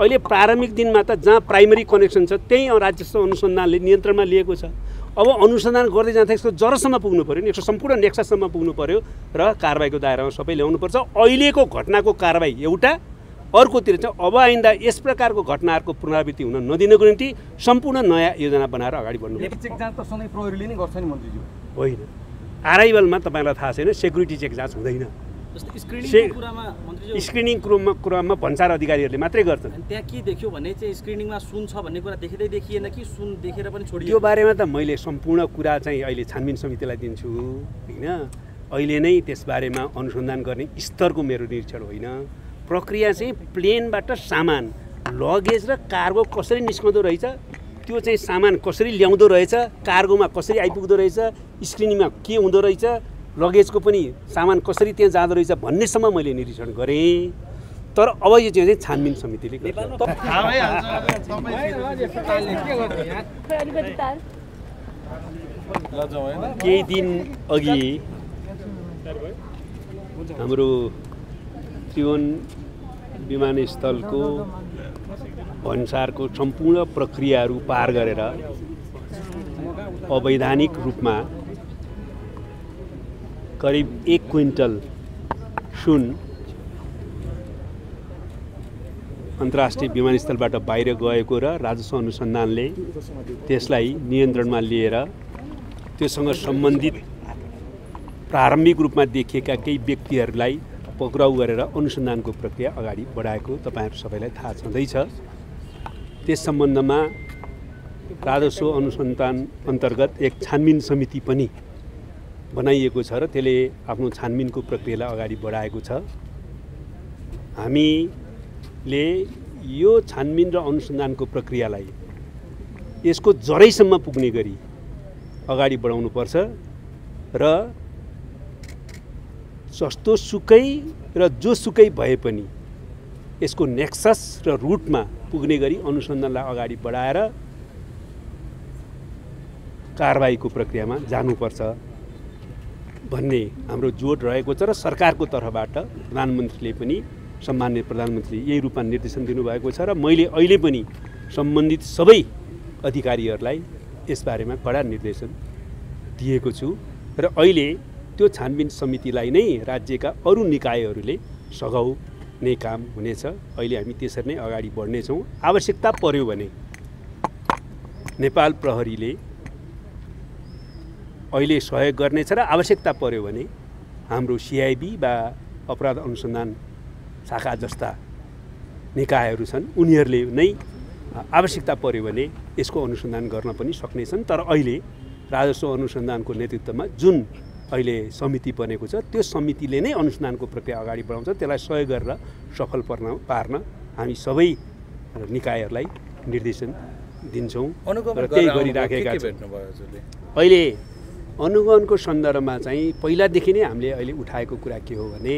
अहिले प्रारम्भिक दिनमा त जहाँ प्राइमरी कनेक्सन छ त्यही राजस्व अनुसन्धानले नियन्त्रणमा लिएको छ। अब अनुसन्धान गर्दै जाँदा यसको जरसम्म पुग्नु पऱ्यो नि, यसको सम्पूर्ण नेक्ससम्म पुग्नु पऱ्यो र कारबाहीको दायरामा सबै ल्याउनुपर्छ। अहिलेको घटनाको कारबाही एउटा, अर्कोतिर चाहिँ अब आइन्दा यस प्रकारको घटनाहरूको पुनरावृत्ति हुन नदिनको निम्ति सम्पूर्ण नयाँ योजना बनाएर अगाडि बढ्नु। चेक जाँच त सधैँ प्रहरीले नै गर्छ नि मन्त्रीज्यू। होइन, अराइभलमा तपाईँलाई थाहा छैन सेक्युरिटी चेक जाँच हुँदैन। स्क्रिनिङ कुरामा भन्सार अधिकारीहरूले मात्रै गर्छन्। त्यहाँ के देख्यो भने चाहिँ स्क्रिनिङमा सुन छ भन्ने कुरा देखिँदै देखिएन कि सुन देखेर पनि छोडियो? त्यो बारेमा त मैले सम्पूर्ण कुरा चाहिँ अहिले छानबिन समितिलाई दिन्छु होइन। अहिले नै त्यसबारेमा अनुसन्धान गर्ने स्तरको मेरो निरीक्षण होइन। प्रक्रिया चाहिँ प्लेनबाट सामान लगेज र कार्गो कसरी निस्कँदो रहेछ, त्यो चाहिँ सामान कसरी ल्याउँदो रहेछ, कार्गोमा कसरी आइपुग्दो रहेछ, स्क्रिनिङमा के हुँदो रहेछ, लगेजको पनि सामान कसरी त्यहाँ जाँदो रहेछ भन्नेसम्म मैले निरीक्षण गरेँ। तर अब यो चाहिँ छानबिन समितिले गर्छ। केही दिन अघि हाम्रो त्रिभुवन विमानस्थलको भन्सारको सम्पूर्ण प्रक्रियाहरू पार गरेर अवैधानिक रूपमा करिब 1 क्विन्टल सुन अन्तर्राष्ट्रिय विमानस्थलबाट बाहिर गएको र राजस्व अनुसन्धानले त्यसलाई नियन्त्रणमा लिएर त्योसँग सम्बन्धित प्रारम्भिक रूपमा देखिएका केही व्यक्तिहरूलाई पक्राउ गरेर अनुसन्धानको प्रक्रिया अगाडि बढाएको तपाईँहरू सबैलाई थाहा छँदैछ। त्यस सम्बन्धमा राजस्व अनुसन्धान अन्तर्गत एक छानबिन समिति पनि बनाइएको छ र त्यसले आफ्नो छानबिनको प्रक्रियालाई अगाडि बढाएको छ। हामीले यो छानबिन र अनुसन्धानको प्रक्रियालाई यसको जरैसम्म पुग्ने गरी अगाडि बढाउनुपर्छ र जस्तो सुकै र जोसुकै भए पनि यसको नेक्सस र रुटमा पुग्ने गरी अनुसन्धानलाई अगाडि बढाएर कारबाहीको प्रक्रियामा जानुपर्छ भन्ने हाम्रो जोड रहेको छ र सरकारको तर्फबाट प्रधानमन्त्रीले पनि सम्माननीय प्रधानमन्त्री यही रूपमा निर्देशन दिनुभएको छ र मैले अहिले पनि सम्बन्धित सबै अधिकारीहरूलाई यसबारेमा कडा निर्देशन दिएको छु र अहिले त्यो छानबिन समितिलाई नै राज्यका अरू निकायहरूले सघाउने काम हुनेछ। अहिले हामी त्यसरी नै अगाडि बढ्नेछौँ। आवश्यकता पर्यो भने नेपाल प्रहरीले अहिले सहयोग गर्नेछ र आवश्यकता पर्यो भने हाम्रो सिआइबी वा अपराध अनुसन्धान शाखा जस्ता निकायहरू छन् उनीहरूले नै आवश्यकता पर्यो भने यसको अनुसन्धान गर्न पनि सक्नेछन्। तर अहिले राजस्व अनुसन्धानको नेतृत्वमा जुन अहिले समिति बनेको छ त्यो समितिले नै अनुसन्धानको प्रक्रिया अगाडि बढाउँछ। त्यसलाई सहयोग गरेर सफल पार्न हामी सबै निकायहरूलाई निर्देशन दिन्छौँ र त्यही गरिराखेका छौँ। अहिले अनुगमनको सन्दर्भमा चाहिँ पहिलादेखि नै हामीले अहिले उठाएको कुरा के हो भने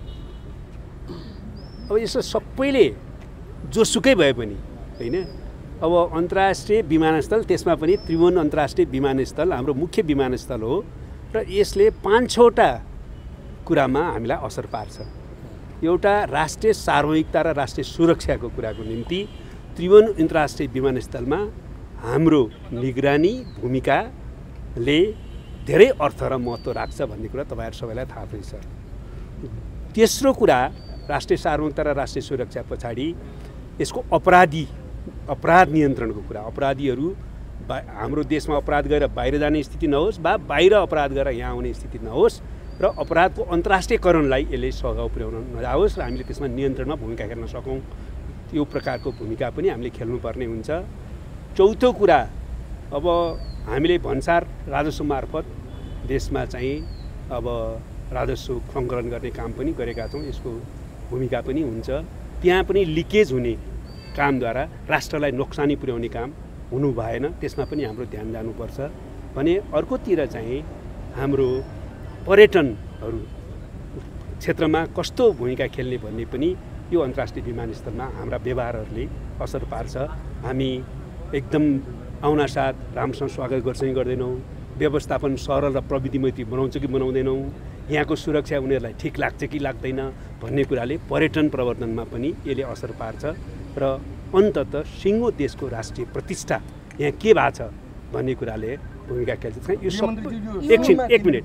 अब यसो सबैले जोसुकै भए पनि होइन, अब अन्तर्राष्ट्रिय विमानस्थल त्यसमा पनि त्रिभुवन अन्तर्राष्ट्रिय विमानस्थल हाम्रो मुख्य विमानस्थल हो र यसले 5-6वटा कुरामा हामीलाई असर पार्छ। एउटा राष्ट्रिय सार्वभौमिकता र राष्ट्रिय सुरक्षाको कुराको निम्ति त्रिभुवन अन्तर्राष्ट्रिय विमानस्थलमा हाम्रो निगरानी भूमिकाले धेरै अर्थ र महत्त्व राख्छ भन्ने कुरा तपाईँहरू सबैलाई थाहा पनि छ। तेस्रो कुरा राष्ट्रिय सार्वभौमिकता र राष्ट्रिय सुरक्षा पछाडि यसको अपराध नियन्त्रणको कुरा। अपराधीहरू हाम्रो देशमा अपराध गरेर बाहिर जाने स्थिति नहोस् वा बाहिर अपराध गरेर यहाँ आउने स्थिति नहोस् र अपराधको अन्तर्राष्ट्रियकरणलाई यसले सघाउ पुर्याउन नजाओस् र हामीले त्यसमा नियन्त्रणमा भूमिका खेल्न सकौँ। त्यो प्रकारको भूमिका पनि हामीले खेल्नुपर्ने हुन्छ। चौथो कुरा, अब हामीले भन्सार राजस्व मार्फत देशमा चाहिँ अब राजस्व सङ्कलन गर्ने काम पनि गरेका छौँ। यसको भूमिका पनि हुन्छ। त्यहाँ पनि लिकेज हुने कामद्वारा राष्ट्रलाई नोक्सानी पुर्याउने काम हुनु भएन, त्यसमा पनि हाम्रो ध्यान जानुपर्छ भने अर्कोतिर चाहिँ हाम्रो पर्यटनहरू क्षेत्रमा कस्तो भूमिका खेल्ने भन्ने पनि यो अन्तर्राष्ट्रिय विमानस्थलमा हाम्रा व्यवहारहरूले असर पार्छ। हामी एकदम आउनासाथ राम्रोसँग स्वागत गर्छ कि गर्दैनौँ, व्यवस्थापन सरल र प्रविधिमैत्री बनाउँछ कि बनाउँदैनौँ, यहाँको सुरक्षा उनीहरूलाई ठिक लाग्छ कि लाग्दैन भन्ने कुराले पर्यटन प्रवर्धनमा पनि यसले असर पार्छ। र अन्ततः सिङ्गो देशको राष्ट्रिय प्रतिष्ठा यहाँ के भएको छ भन्ने कुराले भूमिका खेल्छ। यो सब एक मिनट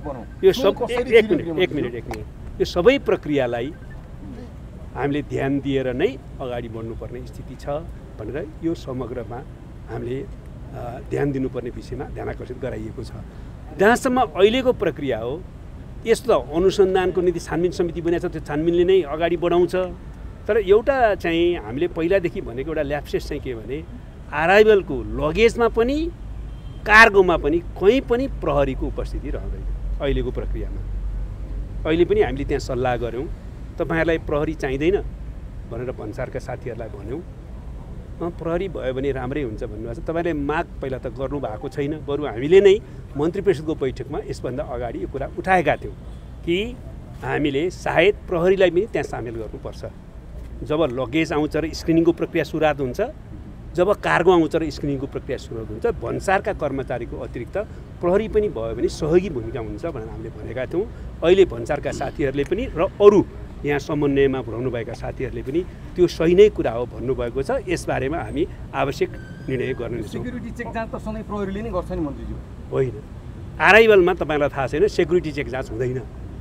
यो सबै प्रक्रियालाई हामीले ध्यान दिएर नै अगाडि बढ्नुपर्ने स्थिति छ भनेर यो समग्रमा हामीले ध्यान दिनुपर्ने विषयमा ध्यानाकर्षित गराइएको छ। जहाँसम्म अहिलेको प्रक्रिया हो, यस्तो अनुसन्धानको निम्ति छानबिन समिति बनेको छ, त्यो छानबिनले नै अगाडि बढाउँछ। तर एउटा चाहिँ हामीले पहिलादेखि भनेको एउटा ल्याप्सेस चाहिँ के भने अराइभलको लगेजमा पनि कार्गोमा पनि कहीँ पनि प्रहरीको उपस्थिति रहँदैन अहिलेको प्रक्रियामा। अहिले पनि हामीले त्यहाँ सल्लाह गऱ्यौँ, तपाईँहरूलाई प्रहरी चाहिँदैन भनेर भन्सारका साथीहरूलाई भन्यौँ। प्रहरी भयो भने राम्रै हुन्छ भन्नुभएको छ। तपाईँले माग पहिला त गर्नुभएको छैन, बरु हामीले नै मन्त्री परिषदको बैठकमा यसभन्दा अगाडि यो कुरा उठाएका थियौँ कि हामीले सायद प्रहरीलाई पनि त्यहाँ सामेल गर्नुपर्छ। जब लगेज आउँछ र स्क्रिनिङको प्रक्रिया सुरुवात हुन्छ, जब कार्गो आउँछ र स्क्रिनिङको प्रक्रिया सुरुवात हुन्छ, भन्सारका कर्मचारीको अतिरिक्त प्रहरी पनि भयो भने सहयोगी भूमिका हुन्छ भनेर हामीले भनेका थियौँ। अहिले भन्सारका साथीहरूले पनि र अरू यहाँ समन्वयमा रहनुभएका साथीहरूले पनि त्यो सही नै कुरा हो भन्नुभएको छ। यसबारेमा हामी आवश्यक निर्णय गर्नेछौँ। सेक्युरिटी चेक जाँच त सधैँ प्रहरीले नै गर्छ नि मन्त्रीज्यू। होइन, अराइभलमा तपाईँलाई थाहा छैन सेक्युरिटी चेक जाँच हुँदैन।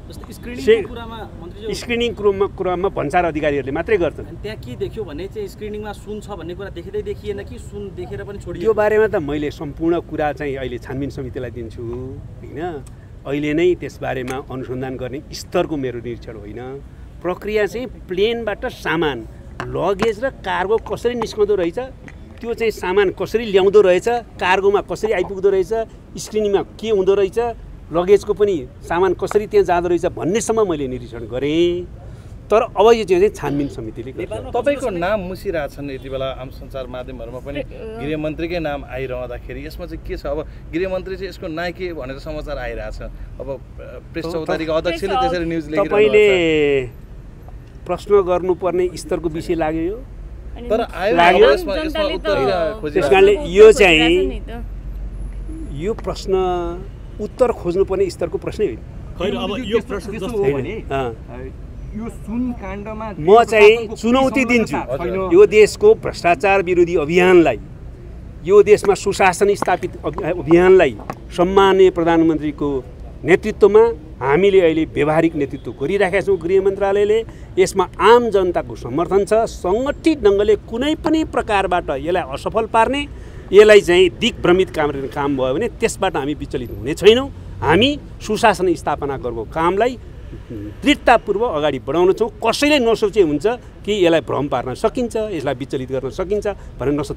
स्क्रिनिङ कुरामा भन्सार अधिकारीहरूले मात्रै गर्छन्। त्यहाँ के देख्यो भने चाहिँ स्क्रिनिङमा सुन छ भन्ने कुरा देखिँदै देखिएन कि सुन देखेर पनि छोडियो? त्यो बारेमा त मैले सम्पूर्ण कुरा चाहिँ अहिले छानबिन समितिलाई दिन्छु होइन। अहिले नै त्यसबारेमा अनुसन्धान गर्ने स्तरको मेरो निरीक्षण होइन। प्रक्रिया चाहिँ प्लेनबाट सामान लगेज र कार्गो कसरी निस्कँदो रहेछ, त्यो चाहिँ सामान कसरी ल्याउँदो रहेछ, कार्गोमा कसरी आइपुग्दो रहेछ, स्क्रिनिङमा के हुँदो रहेछ, लगेजको पनि सामान कसरी त्यहाँ जाँदो रहेछ भन्नेसम्म मैले निरीक्षण गरेँ। तर अब यो चाहिँ छानबिन समितिले गर्छ। तपाईँको नाम मुसिरहेछन् यति बेला आम सञ्चार माध्यमहरूमा पनि गृहमन्त्रीकै नाम आइरहँदाखेरि यसमा चाहिँ के छ? अब गृहमन्त्री चाहिँ यसको नायक भनेर समाचार आइरहेछ। अब प्रेस चौतारीका अध्यक्षले त्यसरी न्युज लेखिरहनु भएको छ। तपाईँले प्रश्न गर्नुपर्ने स्तरको विषय लाग्यो यो, तर लाग्यो। त्यस कारणले यो चाहिँ यो प्रश्न उत्तर खोज्नुपर्ने स्तरको प्रश्नै होइन। अब यो प्रश्न जस्तो हो भने यो सुन काण्डमा म चाहिँ चुनौती दिन्छु यो देशको भ्रष्टाचार विरोधी अभियानलाई, यो देशमा सुशासन स्थापित अभियानलाई सम्माननीय प्रधानमन्त्रीको नेतृत्वमा हामीले अहिले व्यवहारिक नेतृत्व गरिराखेका छौँ। गृह मन्त्रालयले यसमा आम जनताको समर्थन छ। सङ्गठित ढङ्गले कुनै पनि प्रकारबाट यसलाई असफल पार्ने, यसलाई चाहिँ दिग्भ्रमित काम भयो भने त्यसबाट हामी विचलित हुने छैनौँ। हामी सुशासन स्थापना गरेको कामलाई दृढतापूर्वक अगाडि बढाउनेछौँ। कसैले नसोचे हुन्छ कि यसलाई भ्रम पार्न सकिन्छ, यसलाई विचलित गर्न सकिन्छ भनेर यो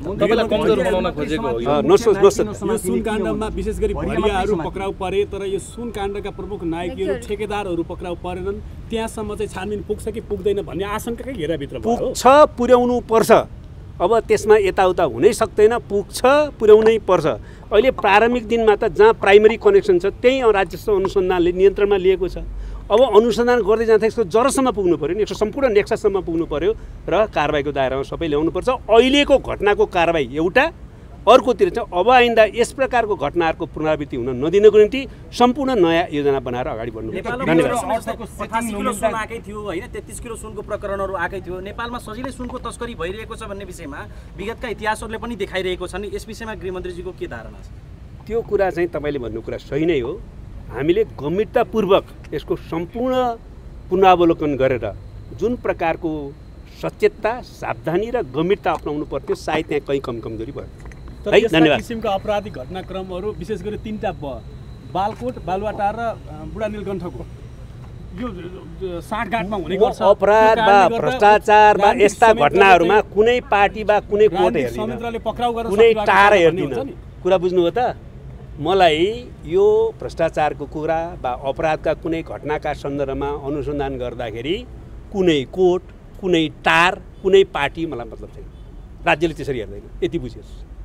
सुन काण्डमा विशेष गरी भरियाहरू पक्राउ परे, तर यो सुन काण्डका प्रमुख नायकहरू ठेकेदारहरू पक्राउ परेनन्। त्यहाँसम्म चाहिँ छानबिन पुग्छ कि पुग्दैन भन्ने आशंकाकै घेराभित्र पुग्छ, पुर्याउनु पर्छ। अब त्यसमा यताउता हुनै सक्दैन, पुग्छ, पुर्याउनै पर्छ। अहिले प्रारम्भिक दिनमा त जहाँ प्राइमरी कनेक्सन छ त्यही राजस्व अनुसन्धानले नियन्त्रणमा लिएको छ। अब अनुसन्धान गर्दै जाँदा यसको जरसम्म पुग्नु पऱ्यो नि, यसको सम्पूर्ण नेक्ससम्म पुग्नु पऱ्यो र कारबाहीको दायरामा सबै ल्याउनुपर्छ। अहिलेको घटनाको कारबाही एउटा, अर्कोतिर चाहिँ अब आइन्दा यस प्रकारको घटनाहरूको पुनरावृत्ति हुन नदिनको निम्ति सम्पूर्ण नयाँ योजना बनाएर अगाडि बढ्नु। धन्यवाद। 85 किलो सुन आएकै थियो होइन, 33 किलो सुनको प्रकरणहरू आएकै थियो। नेपालमा सजिलै सुनको तस्करी भइरहेको छ भन्ने विषयमा विगतका इतिहासहरूले पनि देखाइरहेको छन्। यस विषयमा गृहमन्त्रीजीको के धारणा छ? त्यो कुरा चाहिँ तपाईँले भन्नु कुरा सही नै हो। हामीले गम्भीरतापूर्वक यसको सम्पूर्ण पुनरावलोकन गरेर जुन प्रकारको सचेतता, सावधानी र गम्भीरता अपनाउनु पर्थ्यो सायद त्यहाँ कहीँ कमजोरी भयो। तर यस्ता किसिमका अपराधिक घटनाक्रमहरू विशेष गरी 3टा बालकोट, बालुवाटार र बुढा नीलकण्ठको यो साँठगाँठमा हुने गर्छ। अपराध वा भ्रष्टाचार वा यस्ता घटनाहरूमा कुनै पार्टी वा कुनै कोर्ट हेर्दैन, कुनै टार हेर्दैन। कुरा बुझ्नुभयो त? मलाई यो भ्रष्टाचारको कुरा वा अपराधका कुनै घटनाका सन्दर्भमा अनुसन्धान गर्दाखेरि कुनै कोर्ट, कुनै टार, कुनै पार्टी मलाई मतलब छैन। राज्यले त्यसरी हेर्दैन, यति बुझियोस्।